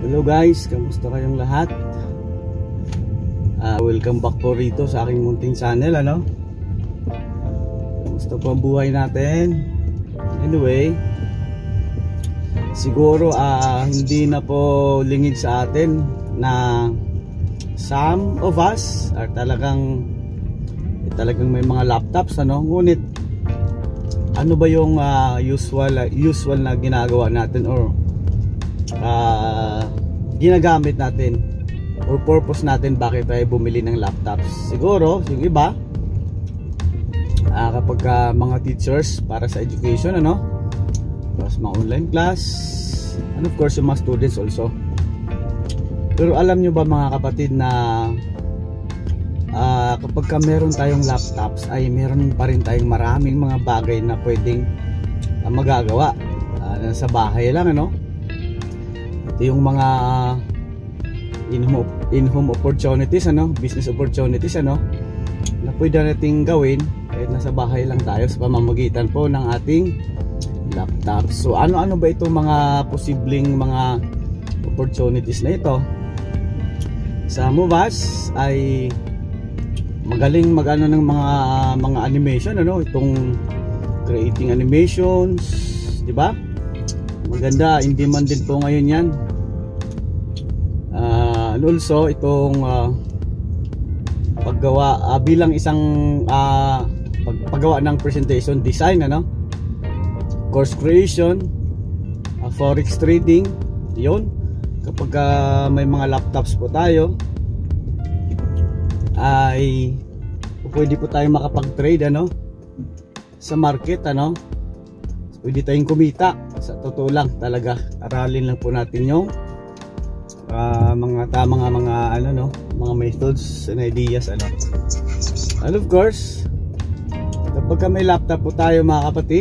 Hello guys, kamusta kayong lahat? Welcome back po rito sa aking munting channel, ano? Kamusta po ang buhay natin? Anyway, siguro hindi na po lingid sa atin na some of us are talagang may mga laptops, ano? Ngunit ano ba yung usual na ginagawa natin or ginagamit natin or purpose natin bakit tayo bumili ng laptops? Siguro yung iba kapag mga teachers para sa education, ano, plus mga online class, and of course yung mga students also. Pero alam nyo ba mga kapatid na kapag meron tayong laptops ay meron pa rin tayong maraming mga bagay na pwedeng magagawa sa bahay lang, ano? Ito yung mga in-home opportunities, ano, business opportunities, ano, na pwede nating gawin kahit nasa bahay lang tayo sa pamamagitan po ng ating laptop. So ano ba itong mga posibleng mga opportunities na ito? Some of us ay magaling magano ng mga animation, ano, itong creating animations, di ba? Maganda, in demand din po ngayon yan. And also itong paggawa bilang isang paggawa ng presentation design, ano, course creation, forex trading. Yun, kapag may mga laptops po tayo ay pwede po tayong makapag-trade, ano, sa market, ano. Pwede tayong kumita. Sa totoo lang talaga, aralin lang po natin yung mga tamang mga methods and ideas, ano. And of course, kapag may laptop po tayo mga kapatid,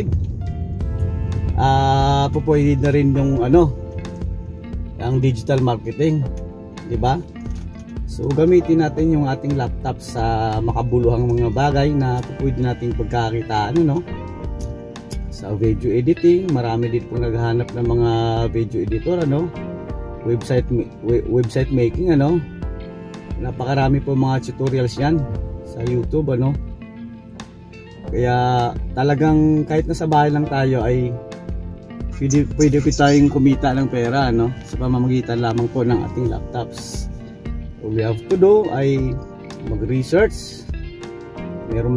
pwede na rin yung ang digital marketing, di ba? So gamitin natin yung ating laptop sa makabuluhang mga bagay na pwede nating pagkakitaan, no? Sa video editing, marami din po naghahanap ng mga video editor, ano? Website making, ano? Napakarami po mga tutorials yan sa YouTube, ano? Kaya talagang kahit nasa bahay lang tayo ay pwede tayong kumita ng pera, ano? Sa pamamagitan lamang po ng ating laptops. All we have to do ay mag-research. Mayroong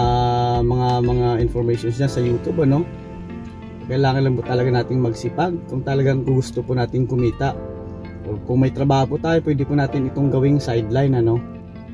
mga informations dyan sa YouTube, ano? Kailangan lang po talaga nating magsipag kung talagang gusto po nating kumita. O kung may trabaho po tayo, pwede po natin itong gawing sideline, ano?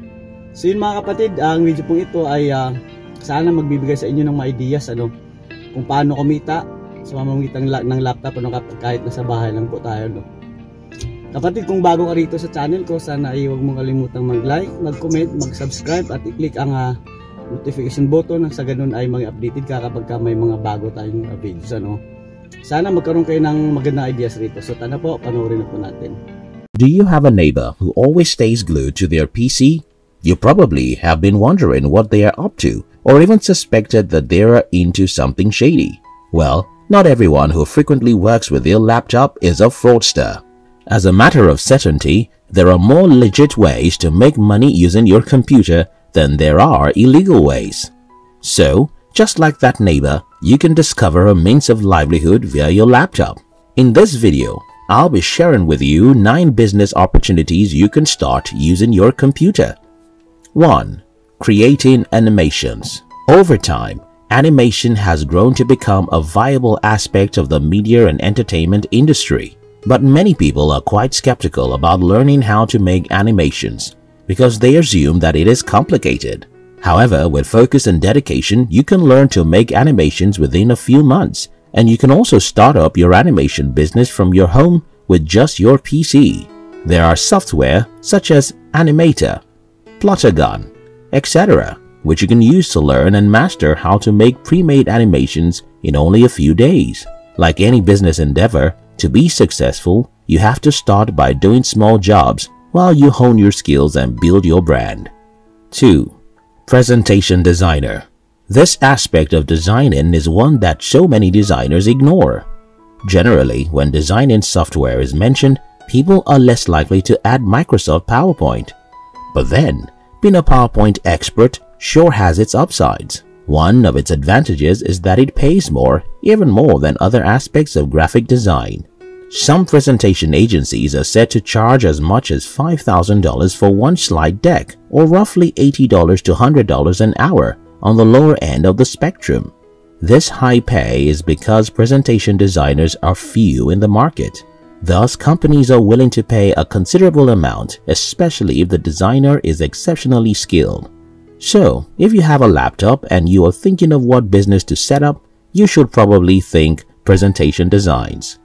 So yun mga kapatid, ang video pong ito ay sana magbibigay sa inyo ng mga ideas, ano, kung paano kumita sa pamamagitan ng laptop, ano, kahit nasa bahay lang po tayo, no? Kapatid, kung bago ka rito sa channel ko, sana ay huwag mong kalimutang mag-like, mag-comment, mag-subscribe at i-click ang notification button nang sa ganun ay mag-updated ka kapag may mga bago tayong videos, ano. Sana magkaroon kayo ng magandang ideas rito. So tana po, panoorin na po natin. Do you have a neighbor who always stays glued to their PC? You probably have been wondering what they are up to or even suspected that they are into something shady. Well, not everyone who frequently works with their laptop is a fraudster. As a matter of certainty, there are more legit ways to make money using your computer than there are illegal ways. So, just like that neighbor, you can discover a means of livelihood via your laptop. In this video, I'll be sharing with you 9 business opportunities you can start using your computer. 1. Creating animations. Over time, animation has grown to become a viable aspect of the media and entertainment industry. But many people are quite skeptical about learning how to make animations because they assume that it is complicated. However, with focus and dedication, you can learn to make animations within a few months, and you can also start up your animation business from your home with just your PC. There are software such as Animator, Plottergun, etc., which you can use to learn and master how to make pre-made animations in only a few days. Like any business endeavor, to be successful, you have to start by doing small jobs while you hone your skills and build your brand. 2. Presentation designer. This aspect of designing is one that so many designers ignore. Generally, when designing software is mentioned, people are less likely to add Microsoft PowerPoint. But then, being a PowerPoint expert sure has its upsides. One of its advantages is that it pays more, even more than other aspects of graphic design. Some presentation agencies are said to charge as much as $5,000 for one slide deck, or roughly $80 to $100 an hour on the lower end of the spectrum. This high pay is because presentation designers are few in the market. Thus, companies are willing to pay a considerable amount, especially if the designer is exceptionally skilled. So, if you have a laptop and you are thinking of what business to set up, you should probably think presentation designs.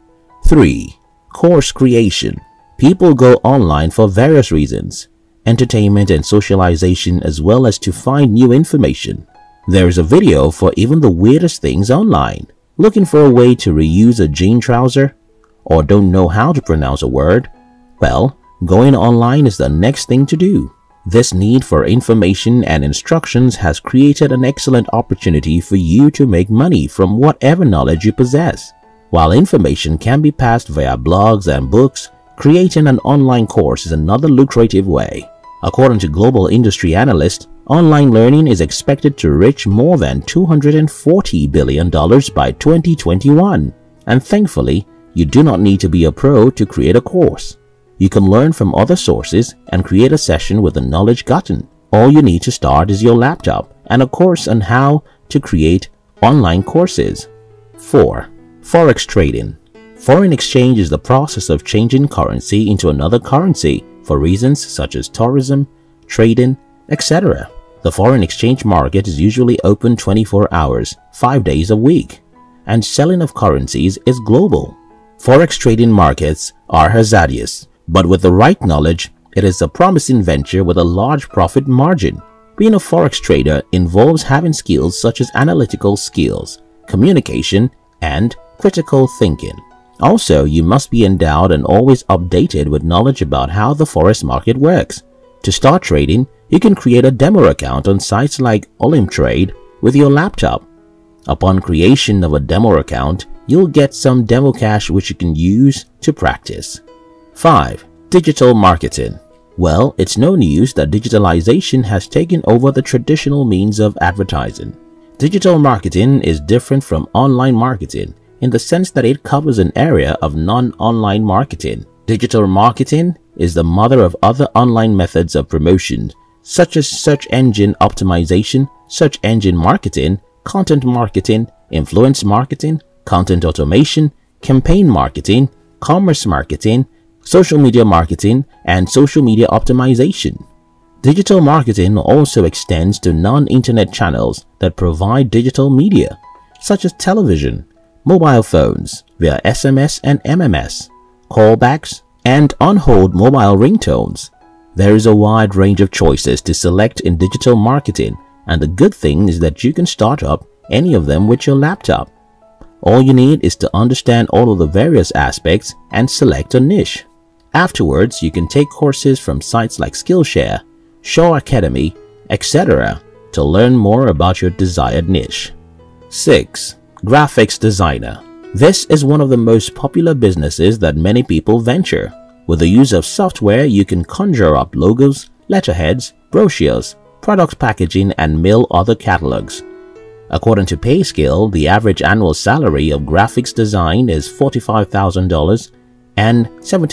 3. Course creation. People go online for various reasons: entertainment and socialization, as well as to find new information. There is a video for even the weirdest things online. Looking for a way to reuse a jean trouser? Or don't know how to pronounce a word? Well, going online is the next thing to do. This need for information and instructions has created an excellent opportunity for you to make money from whatever knowledge you possess. While information can be passed via blogs and books, creating an online course is another lucrative way. According to global industry analysts, online learning is expected to reach more than $240 billion by 2021. And thankfully, you do not need to be a pro to create a course. You can learn from other sources and create a session with the knowledge gotten. All you need to start is your laptop and a course on how to create online courses. 4. Forex trading. Foreign exchange is the process of changing currency into another currency for reasons such as tourism, trading, etc. The foreign exchange market is usually open 24 hours, 5 days a week, and selling of currencies is global. Forex trading markets are hazardous, but with the right knowledge, it is a promising venture with a large profit margin. Being a forex trader involves having skills such as analytical skills, communication, and critical thinking. Also, you must be endowed and always updated with knowledge about how the forex market works. To start trading, you can create a demo account on sites like Trade with your laptop. Upon creation of a demo account, you'll get some demo cash which you can use to practice. 5. Digital marketing. Well, it's no news that digitalization has taken over the traditional means of advertising. Digital marketing is different from online marketing in the sense that it covers an area of non-online marketing. Digital marketing is the mother of other online methods of promotion, such as search engine optimization, search engine marketing, content marketing, influence marketing, content automation, campaign marketing, commerce marketing, social media marketing, and social media optimization. Digital marketing also extends to non-internet channels that provide digital media, such as television, mobile phones via SMS and MMS, callbacks, and on-hold mobile ringtones. There is a wide range of choices to select in digital marketing, and the good thing is that you can start up any of them with your laptop. All you need is to understand all of the various aspects and select a niche. Afterwards, you can take courses from sites like Skillshare, Shaw Academy, etc. to learn more about your desired niche. 6. Graphics designer. This is one of the most popular businesses that many people venture. With the use of software, you can conjure up logos, letterheads, brochures, product packaging, and mail other catalogs. According to PayScale, the average annual salary of graphics design is $45,000 and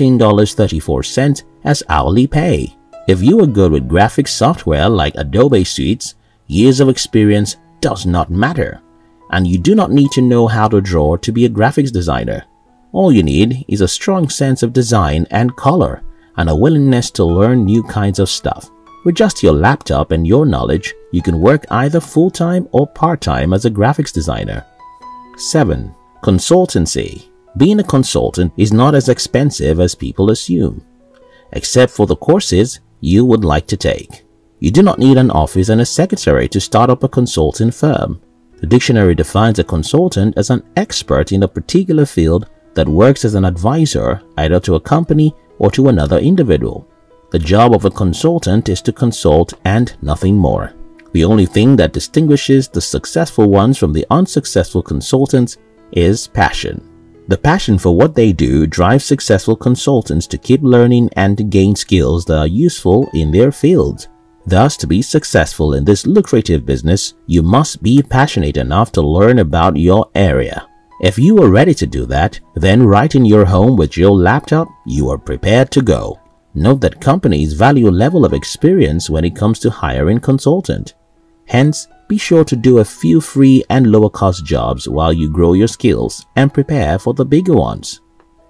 $17.34 as hourly pay. If you are good with graphics software like Adobe Suites, years of experience does not matter, and you do not need to know how to draw to be a graphics designer. All you need is a strong sense of design and color and a willingness to learn new kinds of stuff. With just your laptop and your knowledge, you can work either full-time or part-time as a graphics designer. 7. Consultancy. Being a consultant is not as expensive as people assume, except for the courses you would like to take. You do not need an office and a secretary to start up a consulting firm. The dictionary defines a consultant as an expert in a particular field that works as an advisor either to a company or to another individual. The job of a consultant is to consult and nothing more. The only thing that distinguishes the successful ones from the unsuccessful consultants is passion. The passion for what they do drives successful consultants to keep learning and to gain skills that are useful in their field. Thus, to be successful in this lucrative business, you must be passionate enough to learn about your area. If you are ready to do that, then right in your home with your laptop, you are prepared to go. Note that companies value a level of experience when it comes to hiring consultant. Hence, be sure to do a few free and lower cost jobs while you grow your skills and prepare for the bigger ones.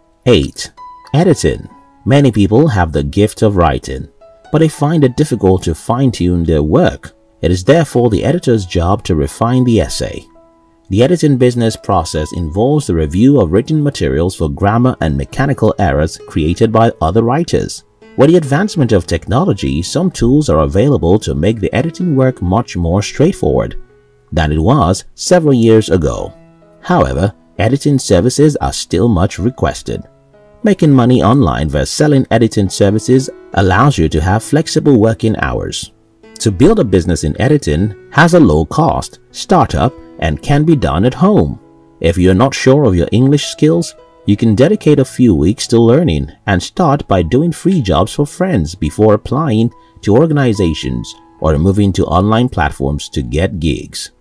8. Editing. Many people have the gift of writing, but they find it difficult to fine-tune their work. It is therefore the editor's job to refine the essay. The editing business process involves the review of written materials for grammar and mechanical errors created by other writers. With the advancement of technology, some tools are available to make the editing work much more straightforward than it was several years ago. However, editing services are still much requested. Making money online via selling editing services allows you to have flexible working hours. To build a business in editing has a low cost, startup, and can be done at home. If you're not sure of your English skills, you can dedicate a few weeks to learning and start by doing free jobs for friends before applying to organizations or moving to online platforms to get gigs.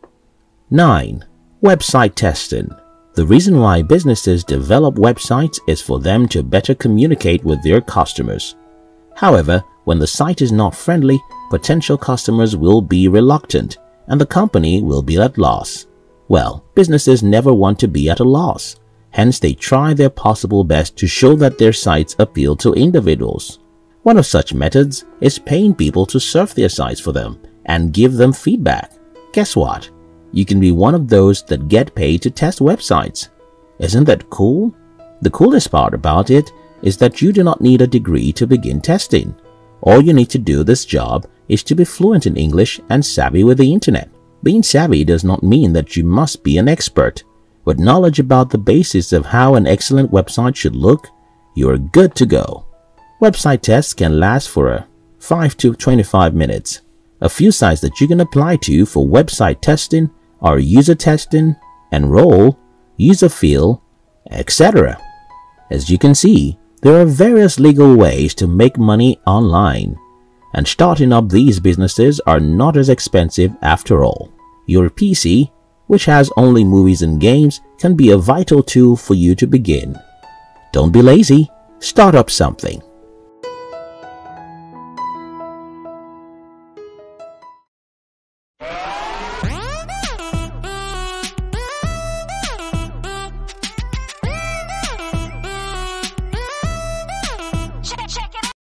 9. Website testing. The reason why businesses develop websites is for them to better communicate with their customers. However, when the site is not friendly, potential customers will be reluctant and the company will be at loss. Well, businesses never want to be at a loss. Hence, they try their possible best to show that their sites appeal to individuals. One of such methods is paying people to surf their sites for them and give them feedback. Guess what? You can be one of those that get paid to test websites. Isn't that cool? The coolest part about it is that you do not need a degree to begin testing. All you need to do this job is to be fluent in English and savvy with the internet. Being savvy does not mean that you must be an expert. With knowledge about the basis of how an excellent website should look, you are good to go. Website tests can last for 5 to 25 minutes. A few sites that you can apply to for website testing are user testing, enroll, user feel, etc. As you can see, there are various legal ways to make money online, and starting up these businesses are not as expensive after all. Your PC, which has only movies and games, can be a vital tool for you to begin. Don't be lazy, start up something.